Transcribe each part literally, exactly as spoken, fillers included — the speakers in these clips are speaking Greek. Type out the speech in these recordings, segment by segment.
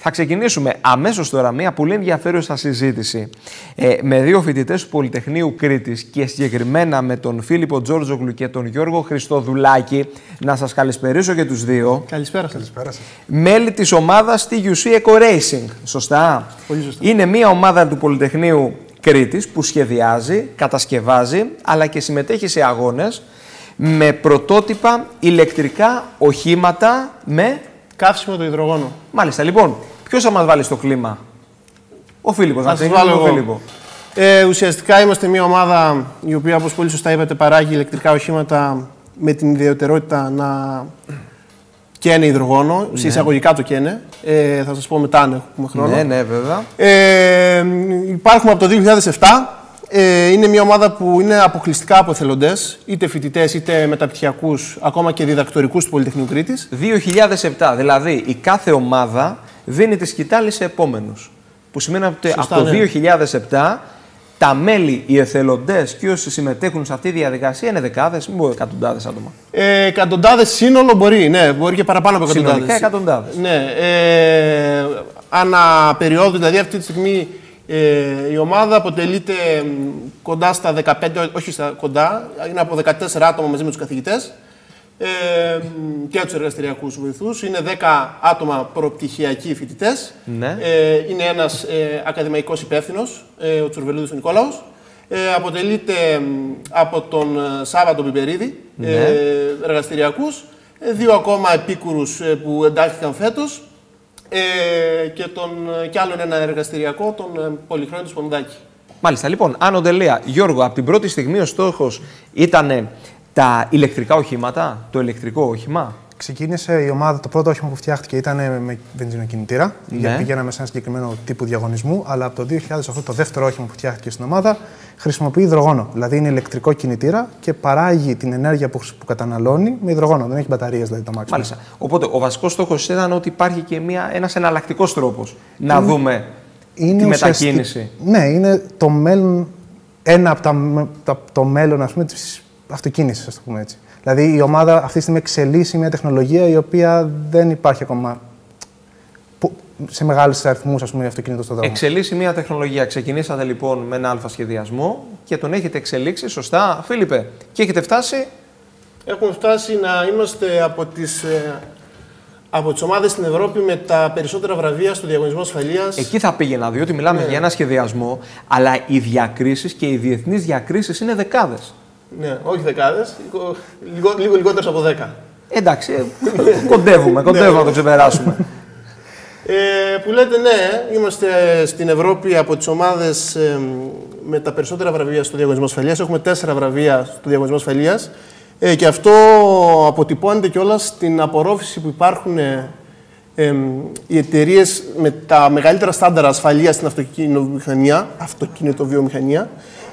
Θα ξεκινήσουμε αμέσως τώρα μια πολύ ενδιαφέρουσα συζήτηση ε, με δύο φοιτητές του Πολυτεχνείου Κρήτης και συγκεκριμένα με τον Φίλιππο Τζόρτζογλου και τον Γιώργο Χριστοδουλάκη. Να σας καλησπερίσω και τους δύο. Καλησπέρα σας. Καλησπέρα σας. Μέλη της ομάδας τι γιου σι Eco Racing. Σωστά. Πολύ σωστά. Είναι μια ομάδα του Πολυτεχνείου Κρήτης που σχεδιάζει, κατασκευάζει αλλά και συμμετέχει σε αγώνες με πρωτότυπα ηλεκτρικά οχήματα με καύσιμο το υδρογόνο. Μάλιστα, λοιπόν, ποιος θα μας βάλει στο κλίμα? Ο Φίλιππος, θα να σας βάλω εγώ. Φίλιππο. Ε, ουσιαστικά είμαστε μια ομάδα η οποία, όπως πολύ σωστά είπατε, παράγει ηλεκτρικά οχήματα με την ιδιαιτερότητα να καίνε υδρογόνο. Ναι. Σε εισαγωγικά το καίνε. Ε, θα σας πω μετά αν έχουμε χρόνο. Ναι, ναι, βέβαια. Ε, υπάρχουμε από το δύο χιλιάδες επτά. Ε, είναι μια ομάδα που είναι αποκλειστικά από εθελοντές, είτε φοιτητές είτε μεταπτυχιακούς, ακόμα και διδακτορικούς του Πολυτεχνείου Κρήτης. δύο χιλιάδες επτά, δηλαδή η κάθε ομάδα δίνει τη σκητάλη σε επόμενους. Που σημαίνει ότι Σωστά, από το ναι. δύο χιλιάδες επτά τα μέλη, οι εθελοντές και όσοι συμμετέχουν σε αυτή τη διαδικασία είναι δεκάδες, μην πω εκατοντάδες άτομα. Ε, εκατοντάδες σύνολο μπορεί, ναι, μπορεί και παραπάνω από εκατοντάδες. Συνολικά εκατοντάδες. Ναι, ε, ανά περίοδο, δηλαδή αυτή τη στιγμή. Ε, η ομάδα αποτελείται κοντά στα δεκαπέντε, όχι στα κοντά, είναι από δεκατέσσερα άτομα μαζί με τους καθηγητές ε, και τους εργαστηριακούς βοηθούς. Είναι δέκα άτομα προπτυχιακοί φοιτητές. Ναι. Ε, είναι ένας ε, ακαδημαϊκός υπεύθυνος, ε, ο Τσουρβελούδης ο Νικόλαος. Ε, αποτελείται από τον Σάββατο Πιπερίδη, ναι. ε, εργαστηριακούς, ε, δύο ακόμα επίκουρους ε, που εντάχθηκαν φέτος. Ε, και, τον, και άλλον ένα εργαστηριακό, τον ε, Πολυχρόνιο του Σπονδάκη. Μάλιστα, λοιπόν, Άνω Τελεία. Γιώργο, από την πρώτη στιγμή ο στόχος ήταν τα ηλεκτρικά οχήματα, το ηλεκτρικό όχημα. Ξεκίνησε η ομάδα, το πρώτο όχημα που φτιάχτηκε ήταν με βενζινοκινητήρα, ναι. γιατί πηγαίναμε σε ένα συγκεκριμένο τύπο διαγωνισμού, αλλά από το δύο χιλιάδες οκτώ το δεύτερο όχημα που φτιάχτηκε στην ομάδα χρησιμοποιεί υδρογόνο. Δηλαδή είναι ηλεκτρικό κινητήρα και παράγει την ενέργεια που, που καταναλώνει με υδρογόνο. Δεν έχει μπαταρίες δηλαδή το μάξιμο. Μάλιστα. Οπότε ο βασικός στόχος ήταν ότι υπάρχει και μια, ένας εναλλακτικός τρόπος να είναι, δούμε είναι τη μετακίνηση. Ναι, είναι το μέλλον, ένα από τα, τα, το μέλλον ας πούμε, της αυτοκίνησης, ας το πούμε έτσι. Δηλαδή η ομάδα αυτή τη στιγμή εξελίσσει μια τεχνολογία η οποία δεν υπάρχει ακόμα σε μεγάλους αριθμούς, ας πούμε, αυτοκίνητο στον δρόμο. Εξελίσσει μια τεχνολογία. Ξεκινήσατε λοιπόν με ένα αλφα σχεδιασμό και τον έχετε εξελίξει, σωστά, Φίλιππε. Και έχετε φτάσει. Έχουμε φτάσει να είμαστε από τις, από τις ομάδες στην Ευρώπη με τα περισσότερα βραβεία στο διαγωνισμό ασφαλείας. Εκεί θα πήγαινα, διότι μιλάμε ναι. για ένα σχεδιασμό, αλλά οι διακρίσεις και οι διεθνείς διακρίσεις είναι δεκάδες. Ναι, όχι δεκάδες, λίγο, λίγο λιγότερες από δέκα. Εντάξει, κοντεύουμε, κοντεύουμε να το ξεπεράσουμε. Ε, που λέτε ναι, είμαστε στην Ευρώπη από τις ομάδες ε, με τα περισσότερα βραβεία στο διαγωνισμό ασφαλείας. Έχουμε τέσσερα βραβεία στο διαγωνισμό ασφαλείας ε, και αυτό αποτυπώνεται κιόλας στην απορρόφηση που υπάρχουν ε, ε, οι εταιρείες με τα μεγαλύτερα στάνταρα ασφαλείας στην αυτοκινητοβιομηχανία, αυτοκινητοβιομηχανία.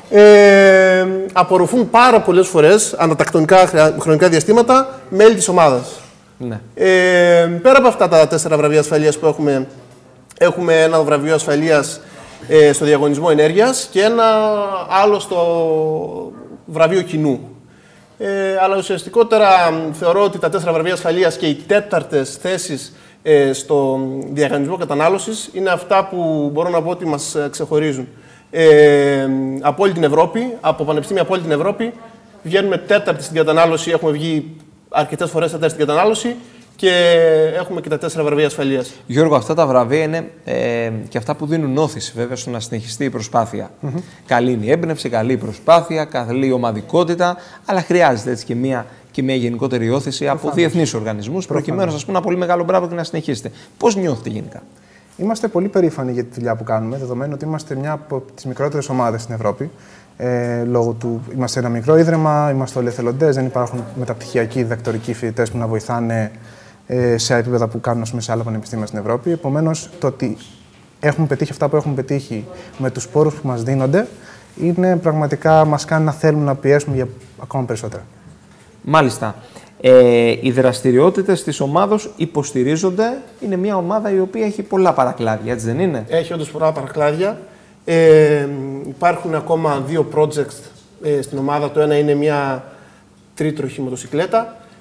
Ε, απορροφούν πάρα πολλές φορές, ανατακτονικά χρονικά διαστήματα, μέλη της ομάδας. Ναι. Ε, πέρα από αυτά τα τέσσερα βραβεία ασφαλείας που έχουμε, έχουμε ένα βραβείο ασφαλείας ε, στο διαγωνισμό ενέργειας και ένα άλλο στο βραβείο κοινού. Ε, αλλά ουσιαστικότερα θεωρώ ότι τα τέσσερα βραβεία ασφαλείας και οι τέταρτες θέσεις ε, στο διαγωνισμό κατανάλωσης είναι αυτά που μπορώ να πω ότι μας ξεχωρίζουν. Ε, από όλη την Ευρώπη, από πανεπιστήμια από όλη την Ευρώπη, βγαίνουμε τέταρτη στην κατανάλωση, έχουμε βγει αρκετές φορές τέταρτη στην κατανάλωση και έχουμε και τα τέσσερα βραβεία ασφαλείας. Γιώργο, αυτά τα βραβεία είναι ε, και αυτά που δίνουν όθηση βέβαια στο να συνεχιστεί η προσπάθεια. Mm-hmm. Καλή είναι η έμπνευση, καλή η προσπάθεια, καλή ομαδικότητα, αλλά χρειάζεται έτσι και μια, και μια γενικότερη όθηση Προφανώς. από διεθνείς οργανισμούς, προκειμένου να σας πούμε ένα πολύ μεγάλο μπράβο και να συνεχίσετε. Πώς νιώθετε γενικά? Είμαστε πολύ περήφανοι για τη δουλειά που κάνουμε, δεδομένου ότι είμαστε μια από τις μικρότερες ομάδες στην Ευρώπη. Ε, λόγω του είμαστε ένα μικρό ίδρυμα, είμαστε όλοι εθελοντές, δεν υπάρχουν μεταπτυχιακοί διδακτορικοί φοιτητές που να βοηθάνε ε, σε επίπεδα που κάνουν πούμε, σε άλλα πανεπιστήμια στην Ευρώπη. Επομένως, το ότι έχουμε πετύχει αυτά που έχουμε πετύχει με τους πόρους που μας δίνονται, είναι πραγματικά μας κάνει να θέλουμε να πιέσουμε για ακόμα περισσότερα. Μάλιστα. Ε, οι δραστηριότητες της ομάδος υποστηρίζονται. Είναι μια ομάδα η οποία έχει πολλά παρακλάδια, έτσι δεν είναι? Έχει όντως πολλά παρακλάδια. Ε, υπάρχουν ακόμα δύο projects ε, στην ομάδα. Το ένα είναι μια τρίτροχη μοτοσυκλέτα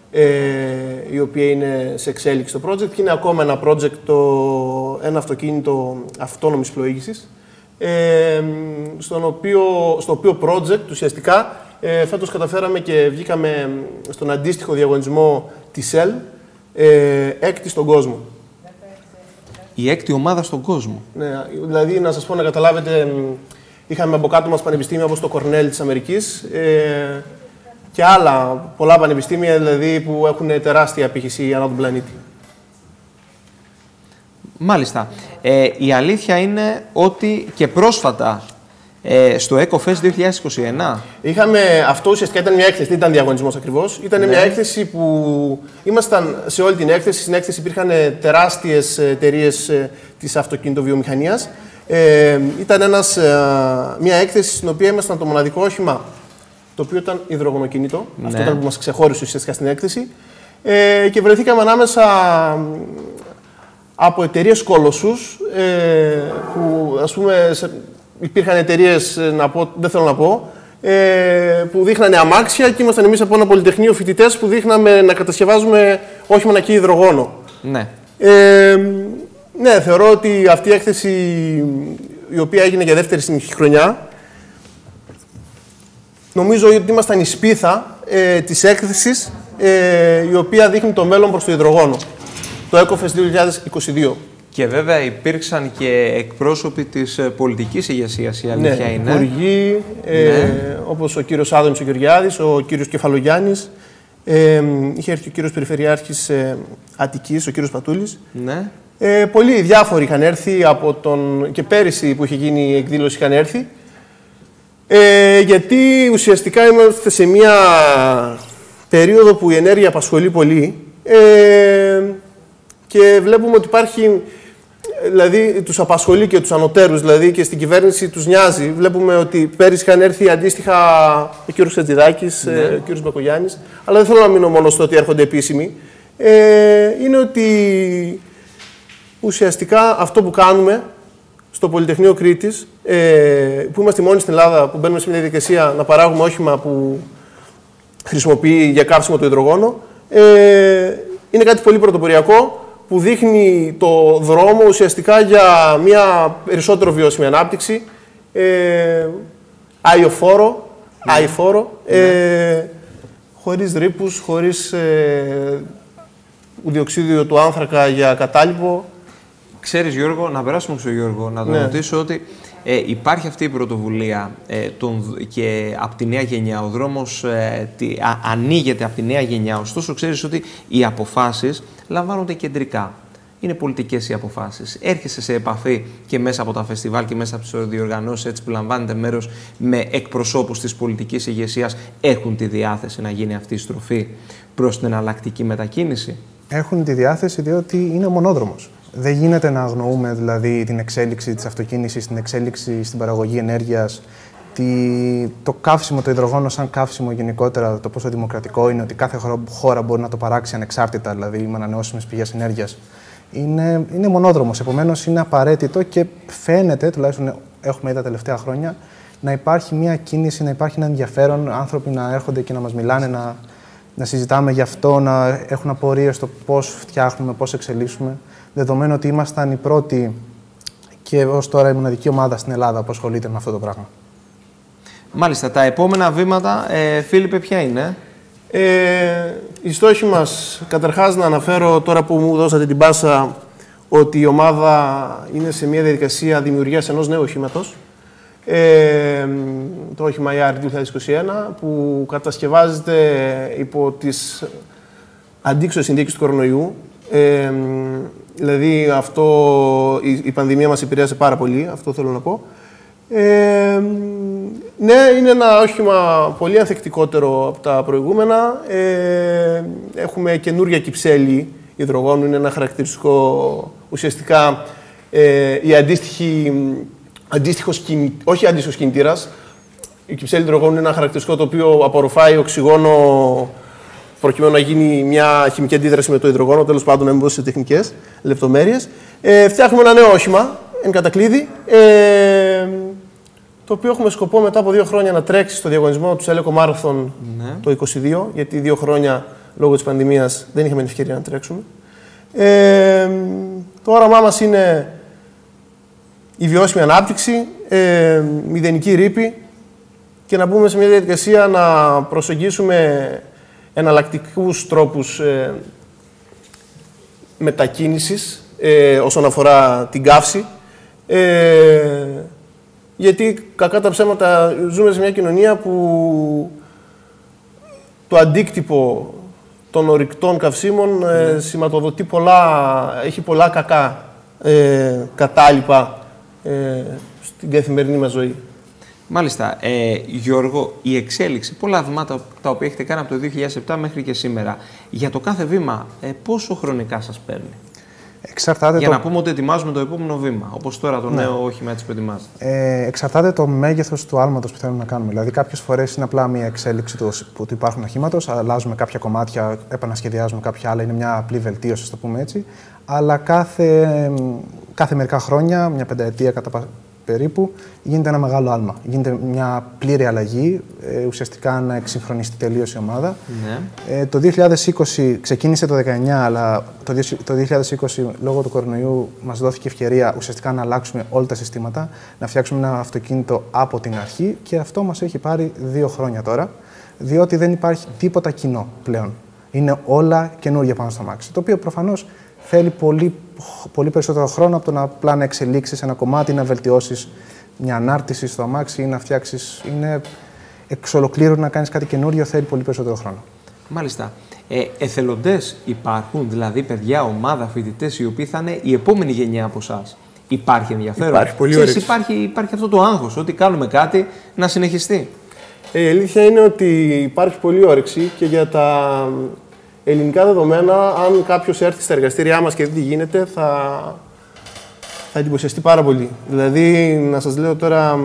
ε, η οποία είναι σε εξέλιξη το project και είναι ακόμα ένα project, το, ένα αυτοκίνητο αυτόνομης πλοήγησης, ε, στον οποίο, στο οποίο project ουσιαστικά ε, φέτος καταφέραμε και βγήκαμε στον αντίστοιχο διαγωνισμό της ΕΛ, ε, έκτη στον κόσμο. Η έκτη ομάδα στον κόσμο. Ναι, δηλαδή, να σας πω να καταλάβετε, είχαμε από κάτω μας πανεπιστήμια όπως το Κορνέλ της Αμερικής ε, και άλλα πολλά πανεπιστήμια δηλαδή, που έχουν τεράστια απήχηση ανά τον πλανήτη. Μάλιστα. Ε, η αλήθεια είναι ότι και πρόσφατα ε, στο EcoFest δύο χιλιάδες είκοσι ένα... Είχαμε, αυτό ουσιαστικά ήταν μια έκθεση, δεν ήταν διαγωνισμός ακριβώς. Ήταν ναι. μια έκθεση που ήμασταν σε όλη την έκθεση. Στην έκθεση υπήρχαν τεράστιες εταιρείες της αυτοκινητοβιομηχανίας. Ε, ήταν ένας, μια έκθεση στην οποία ήμασταν το μοναδικό όχημα το οποίο ήταν υδρογονοκίνητο. Ναι. Αυτό ήταν που μας ξεχώρισε ουσιαστικά στην έκθεση. Ε, και βρεθήκαμε ανάμεσα από εταιρείες κολοσσούς ε, που ας πούμε υπήρχαν εταιρείες, να πω, δεν θέλω να πω, ε, που δείχνανε αμάξια και ήμασταν εμείς από ένα πολυτεχνείο φοιτητές που δείχναμε να κατασκευάζουμε όχημα να καίει υδρογόνο. Ναι. Ε, ναι, θεωρώ ότι αυτή η έκθεση, η οποία έγινε για δεύτερη συνεχή χρονιά, νομίζω ότι ήμασταν η σπίθα ε, της έκθεσης ε, η οποία δείχνει το μέλλον προς το υδρογόνο. Το EcoFest δύο χιλιάδες είκοσι δύο. Και βέβαια υπήρξαν και εκπρόσωποι της πολιτικής ηγεσίας, η αλήθεια ναι, είναι. Υπουργοί, ε, ναι. όπως ο κύριος Άδωνης ο Γεωργιάδης, ο κύριος Κεφαλογιάννης, ε, είχε έρθει ο κύριος Περιφερειάρχης ε, Αττικής, ο κύριος Πατούλης. Ναι. Ε, πολλοί διάφοροι είχαν έρθει, από τον, και πέρυσι που είχε γίνει η εκδήλωση είχαν έρθει. Ε, γιατί ουσιαστικά είμαστε σε μια περίοδο που η ενέργεια απασχολεί πολύ. Ε, Και βλέπουμε ότι υπάρχει, δηλαδή τους απασχολεί και τους ανωτέρους, δηλαδή και στην κυβέρνηση τους νοιάζει. Βλέπουμε ότι πέρυσι είχαν έρθει αντίστοιχα ο κύριος Χατζηδάκης, ναι. ο κύριος Μπακογιάννης, αλλά δεν θέλω να μείνω μόνο στο ότι έρχονται επίσημοι. Ε, είναι ότι ουσιαστικά αυτό που κάνουμε στο Πολυτεχνείο Κρήτης, ε, που είμαστε μόνοι στην Ελλάδα, που μπαίνουμε σε μια διαδικασία να παράγουμε όχημα που χρησιμοποιεί για καύσιμο το υδρογόνο, ε, είναι κάτι πολύ πρωτοποριακό, που δείχνει το δρόμο ουσιαστικά για μια περισσότερο βιώσιμη ανάπτυξη, ε, αειοφόρο, ναι. αηφόρο, ε, ναι. χωρίς ρήπους, χωρίς ε, διοξείδιο του άνθρακα για κατάλοιπο. Ξέρεις Γιώργο, να περάσουμε στο Γιώργο, να τον ναι. ρωτήσω ότι ε, υπάρχει αυτή η πρωτοβουλία ε, τον, και από τη νέα γενιά, ο δρόμος ε, τι, α, ανοίγεται από τη νέα γενιά, ωστόσο ξέρεις ότι οι αποφάσεις λαμβάνονται κεντρικά. Είναι πολιτικές οι αποφάσεις. Έρχεσαι σε επαφή και μέσα από τα φεστιβάλ και μέσα από τις διοργανώσεις έτσι που λαμβάνετε μέρος με εκπροσώπους της πολιτικής ηγεσίας, έχουν τη διάθεση να γίνει αυτή η στροφή προς την εναλλακτική μετακίνηση? Έχουν τη διάθεση διότι είναι μονόδρομος. Δεν γίνεται να αγνοούμε δηλαδή την εξέλιξη της αυτοκίνησης, την εξέλιξη στην παραγωγή ενέργειας, τη... το καύσιμο, το υδρογόνο σαν καύσιμο γενικότερα, το πόσο δημοκρατικό είναι, ότι κάθε χώρα μπορεί να το παράξει ανεξάρτητα, δηλαδή με ανανεώσιμες πηγές ενέργειας. Είναι, είναι μονόδρομος, επομένως είναι απαραίτητο και φαίνεται, τουλάχιστον έχουμε δει τα τελευταία χρόνια, να υπάρχει μια κίνηση, να υπάρχει ένα ενδιαφέρον, άνθρωποι να έρχονται και να μας μιλάνε, να, να συζητάμε γι' αυτό, να έχουν απορίες στο πώς φτιάχνουμε, πώς εξελίσσουμε. Δεδομένου ότι ήμασταν οι πρώτοι και ως τώρα η μοναδική ομάδα στην Ελλάδα που ασχολείται με αυτό το πράγμα. Μάλιστα. Τα επόμενα βήματα, ε, Φίλιππε, ποια είναι? Ε, οι στόχοι μας, καταρχάς να αναφέρω τώρα που μου δώσατε την πάσα, ότι η ομάδα είναι σε μια διαδικασία δημιουργίας ενός νέου οχήματος. Ε, το όχημα ι αρ δύο χιλιάδες είκοσι ένα, που κατασκευάζεται υπό τις αντίξωες συνθήκες του κορονοϊού. Ε, δηλαδή αυτό, η, η πανδημία μας επηρέασε πάρα πολύ, αυτό θέλω να πω. Ε, ναι, είναι ένα όχημα πολύ ανθεκτικότερο από τα προηγούμενα. Ε, έχουμε καινούργια κυψέλη υδρογόνου, είναι ένα χαρακτηριστικό, ουσιαστικά ε, η αντίστοιχη, αντίστοιχος κινη, όχι αντίστοιχος κινητήρας. Η κυψέλη υδρογόνου είναι ένα χαρακτηριστικό το οποίο απορροφάει οξυγόνο προκειμένου να γίνει μια χημική αντίδραση με το υδρογόνο, τέλος πάντων να μην πω σε τεχνικές λεπτομέρειες. Ε, φτιάχνουμε ένα νέο όχημα, εν κατακλείδη, ε, το οποίο έχουμε σκοπό μετά από δύο χρόνια να τρέξει στο διαγωνισμό του Σέλεκο Marathon ναι. το είκοσι δύο, γιατί δύο χρόνια λόγω της πανδημίας δεν είχαμε την ευκαιρία να τρέξουμε. Ε, το όραμά μας είναι η βιώσιμη ανάπτυξη, ε, μηδενική ρήπη και να μπούμε σε μια διαδικασία να προσεγγίσουμε εναλλακτικούς τρόπους ε, μετακίνησης ε, όσον αφορά την καύση. Ε, γιατί κακά τα ψέματα ζούμε σε μια κοινωνία που το αντίκτυπο των ορυκτών καυσίμων ε, mm. σηματοδοτεί πολλά, έχει πολλά κακά ε, κατάλοιπα ε, στην καθημερινή μας ζωή. Μάλιστα. Ε, Γιώργο, η εξέλιξη, πολλά βήματα τα οποία έχετε κάνει από το δύο χιλιάδες επτά μέχρι και σήμερα, για το κάθε βήμα, ε, πόσο χρονικά σας παίρνει? Εξαρτάται για το... να πούμε ότι ετοιμάζουμε το επόμενο βήμα, όπως τώρα το ναι. νέο όχημα έτσι που ετοιμάζεται. Ε, εξαρτάται το μέγεθος του άλματος που θέλουμε να κάνουμε. Δηλαδή, κάποιες φορές είναι απλά μια εξέλιξη του, του υπάρχουν οχήματος, αλλάζουμε κάποια κομμάτια, επανασχεδιάζουμε κάποια άλλα, είναι μια απλή βελτίωση, ας το πούμε έτσι. Αλλά κάθε, κάθε μερικά χρόνια, μια πενταετία κατά περίπου, γίνεται ένα μεγάλο άλμα. Γίνεται μια πλήρη αλλαγή, ε, ουσιαστικά να εξυγχρονιστεί τελείως η ομάδα. Ναι. Ε, το δύο χιλιάδες είκοσι ξεκίνησε το δεκαεννιά, αλλά το, το δύο χιλιάδες είκοσι λόγω του κορονοϊού μας δόθηκε ευκαιρία ουσιαστικά να αλλάξουμε όλα τα συστήματα, να φτιάξουμε ένα αυτοκίνητο από την αρχή και αυτό μας έχει πάρει δύο χρόνια τώρα, διότι δεν υπάρχει τίποτα κοινό πλέον. Είναι όλα καινούργια πάνω στο αμάξι, το οποίο προφανώς θέλει πολύ, πολύ περισσότερο χρόνο από το να απλά να εξελίξεις ένα κομμάτι, να βελτιώσεις μια ανάρτηση στο αμάξι ή να φτιάξεις. Είναι εξ ολοκλήρου να κάνεις κάτι καινούριο, θέλει πολύ περισσότερο χρόνο. Μάλιστα. Ε, εθελοντές υπάρχουν, δηλαδή παιδιά, ομάδα, φοιτητές οι οποίοι θα είναι η επόμενη γενιά από εσάς? Υπάρχει ενδιαφέρον? Υπάρχει πολύ Ξέρεις, υπάρχει, υπάρχει αυτό το άγχος ότι κάνουμε κάτι να συνεχιστεί? Ε, η αλήθεια είναι ότι υπάρχει πολύ όρεξη και για τα ελληνικά δεδομένα, αν κάποιος έρθει στα εργαστήριά μας και δει τι γίνεται, θα, θα εντυπωσιαστεί πάρα πολύ. Δηλαδή, να σας λέω τώρα,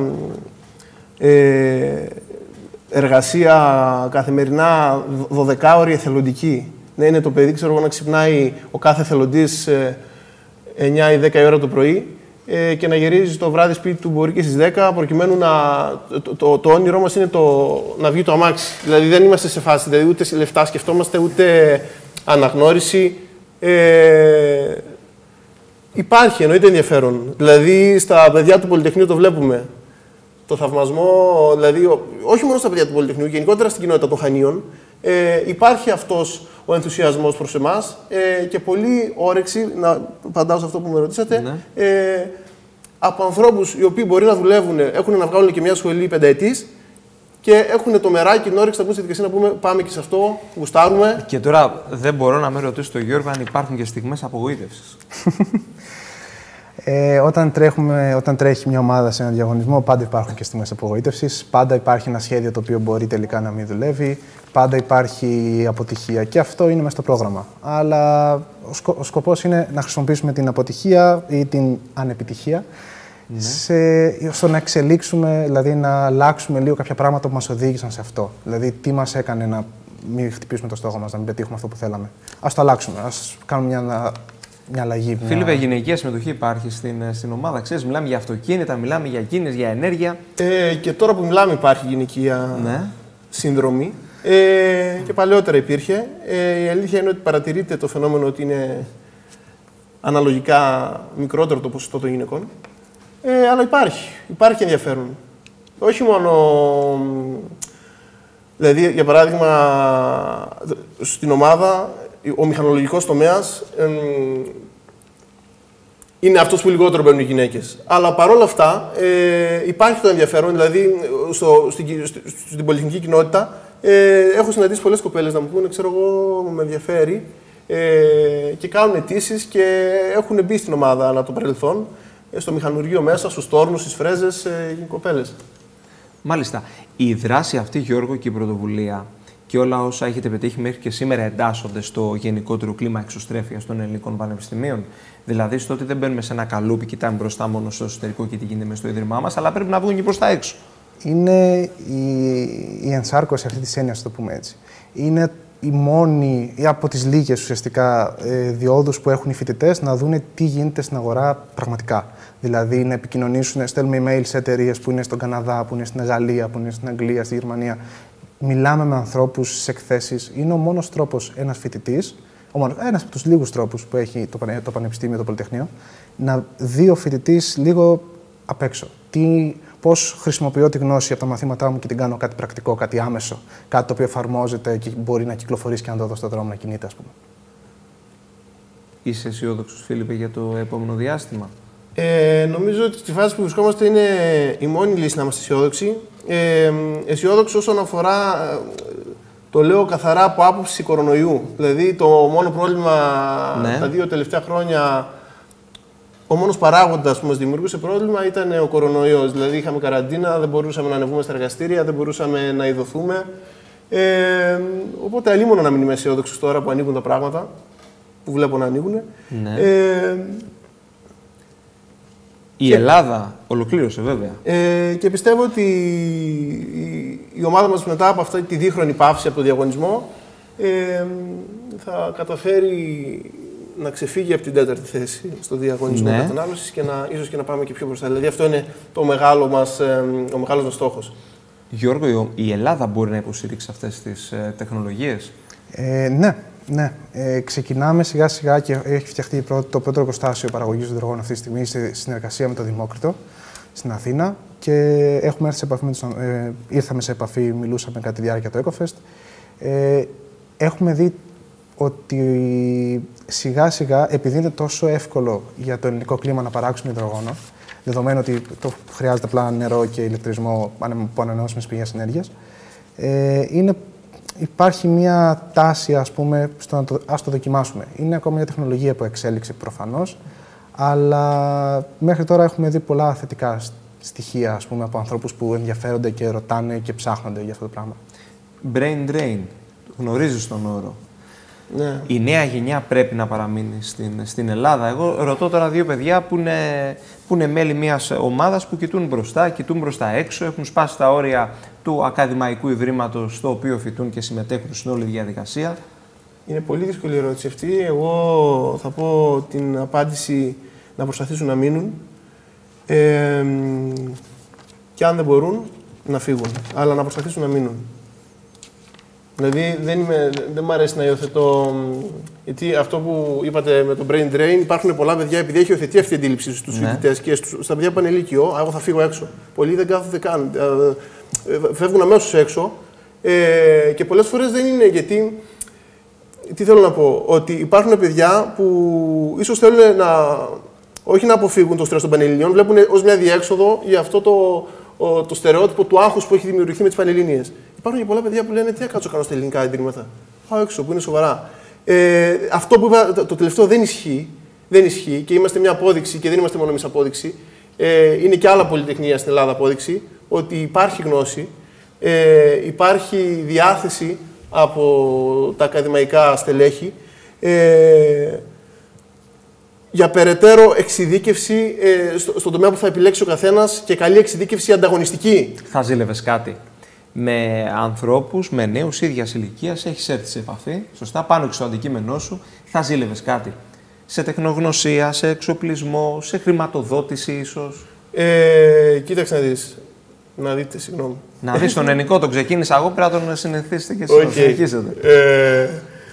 ε, εργασία καθημερινά δωδεκάωρη εθελοντική. Ναι, είναι το παιδί, ξέρω εγώ, να ξυπνάει ο κάθε εθελοντής ε, εννιά ή δέκα η ώρα το πρωί ε, και να γυρίζει το βράδυ σπίτι του μπορεί και στις δέκα, προκειμένου να... Το, το, το όνειρό μας είναι το, να βγει το αμάξι. Δηλαδή δεν είμαστε σε φάση, δηλαδή ούτε λεφτά σκεφτόμαστε, ούτε αναγνώριση. Ε, υπάρχει, εννοείται ενδιαφέρον. Δηλαδή στα παιδιά του Πολυτεχνείου το βλέπουμε. Το θαυμασμό, δηλαδή, όχι μόνο στα παιδιά του Πολυτεχνείου, γενικότερα στην κοινότητα των Χανίων, ε, υπάρχει αυτός ο ενθουσιασμός προς εμάς ε, και πολύ όρεξη, να απαντάω σε αυτό που με ρωτήσατε, ναι. ε, από ανθρώπους οι οποίοι μπορεί να δουλεύουν, έχουν να βγάλουν και μια σχολή πενταετής και έχουν το μεράκι, την όρεξη να μπουν στη δικασία να πούμε πάμε και σε αυτό, γουστάρουμε. Και τώρα δεν μπορώ να με ρωτήσω τον Γιώργο αν υπάρχουν και στιγμές απογοήτευσης. Ε, όταν, τρέχουμε, όταν τρέχει μια ομάδα σε έναν διαγωνισμό, πάντα υπάρχουν και στιγμές απογοήτευσης. Πάντα υπάρχει ένα σχέδιο το οποίο μπορεί τελικά να μην δουλεύει. Πάντα υπάρχει αποτυχία. Και αυτό είναι μέσα στο πρόγραμμα. Αλλά ο, σκο, ο σκοπός είναι να χρησιμοποιήσουμε την αποτυχία ή την ανεπιτυχία ναι. σε, στο να εξελίξουμε, δηλαδή να αλλάξουμε λίγο κάποια πράγματα που μας οδήγησαν σε αυτό. Δηλαδή, τι μας έκανε να μην χτυπήσουμε το στόχο μας, να μην πετύχουμε αυτό που θέλαμε. Ας το αλλάξουμε. Ας κάνουμε μια. Μια αλλαγή, μια... Φίλιππε, γυναικεία συμμετοχή υπάρχει στην, στην ομάδα. Ξέρεις, μιλάμε για αυτοκίνητα, μιλάμε για κίνες, για ενέργεια. Ε, και τώρα που μιλάμε υπάρχει γυναικεία ναι. σύνδρομη. Ε, και παλαιότερα υπήρχε. Ε, η αλήθεια είναι ότι παρατηρείται το φαινόμενο ότι είναι αναλογικά μικρότερο το ποσοστό των γυναικών. Ε, αλλά υπάρχει. Υπάρχει ενδιαφέρον. Όχι μόνο... Δηλαδή, για παράδειγμα, στην ομάδα... Ο μηχανολογικός τομέας ε, είναι αυτός που λιγότερο μπαίνουν οι γυναίκες. Αλλά παρόλα αυτά ε, υπάρχει το ενδιαφέρον, δηλαδή στο, στην, στην πολυτεχνική κοινότητα ε, έχω συναντήσει πολλές κοπέλες να μου πούνε, ξέρω εγώ, με ενδιαφέρει ε, και κάνουν αιτήσεις και έχουν μπει στην ομάδα ανά το παρελθόν, ε, στο μηχανουργείο μέσα, στους τόρνους, στις φρέζες, ε, οι κοπέλες. Μάλιστα. Η δράση αυτή, Γιώργο, και η πρωτοβουλία και όλα όσα έχετε πετύχει μέχρι και σήμερα εντάσσονται στο γενικότερο κλίμα εξωστρέφειας των ελληνικών πανεπιστημίων. Δηλαδή, στο ότι δεν μπαίνουμε σε ένα καλούπι, κοιτάμε μπροστά μόνο στο εσωτερικό και τι γίνεται μες στο ίδρυμά μας, αλλά πρέπει να βγουν και προς τα έξω. Είναι η, η ενσάρκωση αυτή της έννοιας, το πούμε έτσι. Είναι η μόνη ή από τις λίγες ουσιαστικά διόδους που έχουν οι φοιτητές να δουν τι γίνεται στην αγορά πραγματικά. Δηλαδή, να επικοινωνήσουν, στέλνουμε email σε εταιρείες που είναι στον Καναδά, που είναι στην Γαλλία, που είναι στην Αγγλία, στη Γερμανία. μιλάμε με ανθρώπους σε εκθέσεις. Είναι ο μόνος τρόπος ένας φοιτητής, ένας από τους λίγους τρόπους που έχει το, πανε, το Πανεπιστήμιο, το Πολυτεχνείο, να δει ο φοιτητής λίγο απ' έξω. Τι, πώς χρησιμοποιώ τη γνώση από τα μαθήματά μου και την κάνω κάτι πρακτικό, κάτι άμεσο, κάτι το οποίο εφαρμόζεται και μπορεί να κυκλοφορήσει και να το δω στον δρόμο να κινείται, ας πούμε. Είσαι αισιόδοξος, Φίλιππε, για το επόμενο διάστημα? Ε, νομίζω ότι στη φάση που βρισκόμαστε είναι η μόνη λύση να είμαστε αισιόδοξοι. Ε, αισιόδοξο όσον αφορά, το λέω καθαρά από άποψη κορονοϊού. Δηλαδή, το μόνο πρόβλημα ναι. τα δύο τελευταία χρόνια, ο μόνος παράγοντας που μας δημιουργούσε πρόβλημα ήταν ο κορονοϊός. Δηλαδή, είχαμε καραντίνα, δεν μπορούσαμε να ανεβούμε στα εργαστήρια, δεν μπορούσαμε να ειδωθούμε. Ε, οπότε, αλίμονο να μην είμαι αισιόδοξος τώρα που ανοίγουν τα πράγματα, που βλέπω να ανοίγουν. Ναι. Ε, η και, Ελλάδα ολοκλήρωσε βέβαια. Ε, και πιστεύω ότι η, η ομάδα μας μετά από αυτή τη δίχρονη παύση από τον διαγωνισμό ε, θα καταφέρει να ξεφύγει από την τέταρτη θέση στο διαγωνισμό ναι. κατανάλωσης και να, ίσως και να πάμε και πιο μπροστά. Δηλαδή αυτό είναι το μεγάλο μας, ε, ο μεγάλος μας στόχος. Γιώργο, η Ελλάδα μπορεί να υποστηρίξει αυτές τις ε, τεχνολογίες? Ε, ναι. Ναι, ε, ξεκινάμε σιγά σιγά και έχει φτιαχτεί το πρώτο εργοστάσιο παραγωγής υδρογόνου αυτή τη στιγμή σε συνεργασία με το Δημόκριτο στην Αθήνα και έχουμε έρθει σε επαφή με τους, ε, ήρθαμε σε επαφή, μιλούσαμε κατά τη διάρκεια του EcoFest. Ε, έχουμε δει ότι σιγά σιγά, επειδή είναι τόσο εύκολο για το ελληνικό κλίμα να παράξουμε υδρογόνο, δεδομένου ότι το χρειάζεται απλά νερό και ηλεκτρισμό από ανανεώσιμες πηγές ενέργειας, ε, είναι υπάρχει μια τάση, ας πούμε, στο να το, ας το δοκιμάσουμε. Είναι ακόμα μια τεχνολογία που εξέλιξε προφανώς, αλλά μέχρι τώρα έχουμε δει πολλά θετικά στοιχεία, ας πούμε, από ανθρώπους που ενδιαφέρονται και ρωτάνε και ψάχνονται για αυτό το πράγμα. Brain drain. Γνωρίζεις τον όρο. Ναι. Η νέα γενιά πρέπει να παραμείνει στην, στην Ελλάδα. Εγώ ρωτώ τώρα δύο παιδιά που είναι, που είναι μέλη μιας ομάδας που κοιτούν μπροστά, κοιτούν μπροστά έξω, έχουν σπάσει τα όρια του ακαδημαϊκού ιδρύματος στο οποίο φοιτούν και συμμετέχουν στην όλη διαδικασία. Είναι πολύ δύσκολη η ερώτηση αυτή. Εγώ θα πω την απάντηση να προσπαθήσουν να μείνουν ε, και αν δεν μπορούν να φύγουν, αλλά να προσπαθήσουν να μείνουν. Δηλαδή δεν, είμαι, δεν μου αρέσει να υιοθετώ. Γιατί αυτό που είπατε με το brain drain, υπάρχουν πολλά παιδιά, επειδή έχει υιοθετεί αυτή η αντίληψη στους ναι. φοιτητές και στους, στα παιδιά που είναι ηλικιό, εγώ θα φύγω έξω. Πολλοί δεν κάθονται καν. Φεύγουν αμέσως έξω. Ε, και πολλές φορές δεν είναι γιατί. Τι θέλω να πω, ότι υπάρχουν παιδιά που ίσως θέλουν να. Όχι να αποφύγουν το στρες των Πανελληνιών, βλέπουν ως μια διέξοδο για αυτό το, το στερεότυπο του άγχους που έχει δημιουργηθεί με τις Πανελληνίες. Υπάρχουν και πολλά παιδιά που λένε τι θα κάτσω κάνω στα ελληνικά ιδρύματα. Πάω έξω, που είναι σοβαρά. Ε, αυτό που είπα το, το τελευταίο δεν ισχύει. Δεν ισχύει και είμαστε μια απόδειξη και δεν είμαστε μόνο εμείς απόδειξη. Ε, είναι και άλλα πολυτεχνία στην Ελλάδα απόδειξη ότι υπάρχει γνώση, ε, υπάρχει διάθεση από τα ακαδημαϊκά στελέχη ε, για περαιτέρω εξειδίκευση ε, στο, στον τομέα που θα επιλέξει ο καθένας και καλή εξειδίκευση ανταγωνιστική. Θα ζήλευες κάτι? Με ανθρώπους, με νέους ίδιας ηλικίας, έχεις έρθει σε επαφή, σωστά, πάνω και στο αντικείμενό σου, θα ζήλευες κάτι? Σε τεχνογνωσία, σε εξοπλισμό, σε χρηματοδότηση ίσως? Ε, κοίταξε να δεις. Να δείτε, συγγνώμη. Να δεις τον Ενικό, τον ξεκίνησα εγώ, πρέπει να τον συνηθίσετε και εσείς να συνεχίσετε. Ε,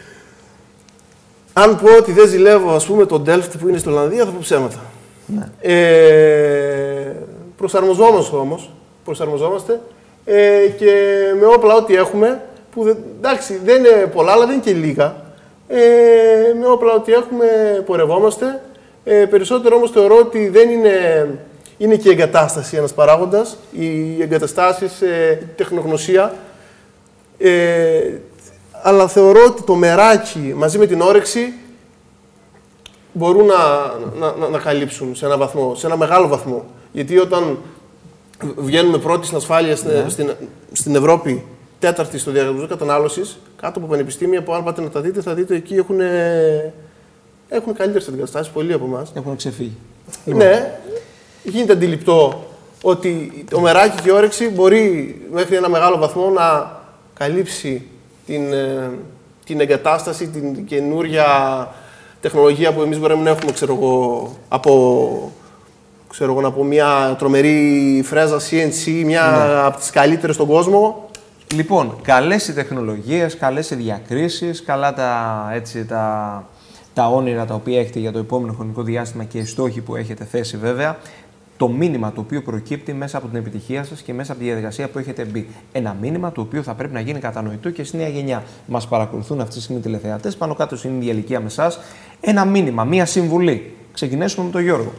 αν πω ότι δεν ζηλεύω, ας πούμε, τον Delft που είναι στην Ολλανδία, θα πω ψέματα. Ναι. Ε, προσαρμοζόμαστε όμως, προσαρμοζόμαστε ε, και με όπλα ό,τι έχουμε, που δεν, εντάξει, δεν είναι πολλά, αλλά δεν είναι και λίγα. Ε, με όπλα ό,τι έχουμε πορευόμαστε. Ε, περισσότερο όμως θεωρώ ότι δεν είναι... Είναι και η εγκατάσταση ένας παράγοντας, οι εγκαταστάσεις, ε, η τεχνογνωσία. Ε, αλλά θεωρώ ότι το μεράκι μαζί με την όρεξη μπορούν να, να, να, να καλύψουν σε ένα βαθμό, σε ένα μεγάλο βαθμό. Γιατί όταν βγαίνουμε πρώτοι στην ασφάλεια στην, yeah. στην, στην Ευρώπη, τέταρτη στο διαγωνισμό κατανάλωσης, κάτω από πανεπιστήμια που αν πάτε να τα δείτε, θα δείτε εκεί έχουν, έχουν καλύτερες εγκαταστάσεις, πολλοί από εμάς. Έχουν ξεφύγει. Ναι. Γίνεται αντιληπτό ότι το μεράκι και η όρεξη μπορεί μέχρι ένα μεγάλο βαθμό να καλύψει την, την εγκατάσταση, την καινούρια τεχνολογία που εμείς μπορούμε να έχουμε, ξέρω εγώ, από, ξέρω εγώ, από μια τρομερή φρέζα σι εν σι, μια ναι. από τις καλύτερες στον κόσμο. Λοιπόν, καλές οι τεχνολογίες, καλές οι διακρίσεις, καλά τα, έτσι, τα, τα όνειρα τα οποία έχετε για το επόμενο χρονικό διάστημα και οι στόχοι που έχετε θέσει βέβαια. Το μήνυμα το οποίο προκύπτει μέσα από την επιτυχία σας και μέσα από τη διαδικασία που έχετε μπει. Ένα μήνυμα το οποίο θα πρέπει να γίνει κατανοητό και στη νέα γενιά. Μας παρακολουθούν αυτή τη στιγμή τηλεθεατές, πάνω κάτω στην ίδια ηλικία με εσάς. Ένα μήνυμα, μία συμβουλή. Ξεκινήσουμε με τον Γιώργο.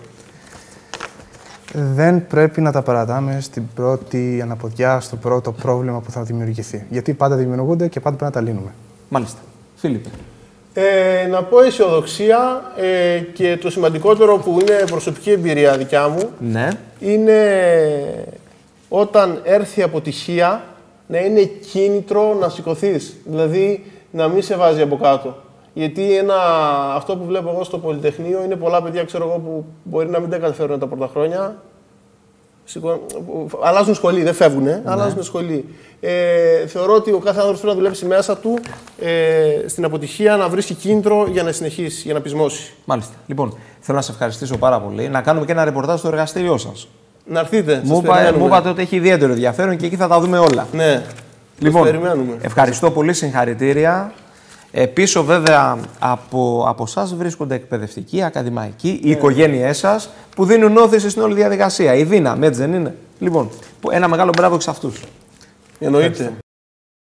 Δεν πρέπει να τα παρατάμε στην πρώτη αναποδιά, στο πρώτο πρόβλημα που θα δημιουργηθεί. Γιατί πάντα δημιουργούνται και πάντα πρέπει να τα λύνουμε. Μάλιστα. Φίλιππε. Ε, να πω αισιοδοξία ε, και το σημαντικότερο που είναι προσωπική εμπειρία δικιά μου, ναι. είναι όταν έρθει αποτυχία να είναι κίνητρο να σηκωθείς. Δηλαδή να μην σε βάζει από κάτω. Γιατί ένα, αυτό που βλέπω εγώ στο Πολυτεχνείο είναι πολλά παιδιά, ξέρω εγώ, που μπορεί να μην τα καταφέρουν τα πρώτα χρόνια. Σηκω... Αλλάζουν σχολή, δεν φεύγουν, ναι. αλλάζουν σχολή. Ε, θεωρώ ότι ο κάθε άνθρωπος πρέπει να δουλέψει μέσα του ε, στην αποτυχία, να βρίσκει κίνητρο για να συνεχίσει, για να πεισμώσει. Μάλιστα. Λοιπόν, θέλω να σε ευχαριστήσω πάρα πολύ. Να κάνουμε και ένα ρεπορτάζ στο εργαστήριό σας. Να έρθετε. Μου, πα, μου είπατε ότι έχει ιδιαίτερο ενδιαφέρον και εκεί θα τα δούμε όλα. Ναι. Λοιπόν, ευχαριστώ πολύ, συγχαρητήρια. Ε, πίσω βέβαια από, από εσάς βρίσκονται εκπαιδευτικοί, ακαδημαϊκοί, οι yeah. οικογένειές σας που δίνουν όθηση στην όλη διαδικασία. Η δύναμη, έτσι δεν είναι? Λοιπόν, ένα μεγάλο μπράβο σε αυτούς. Εννοείται.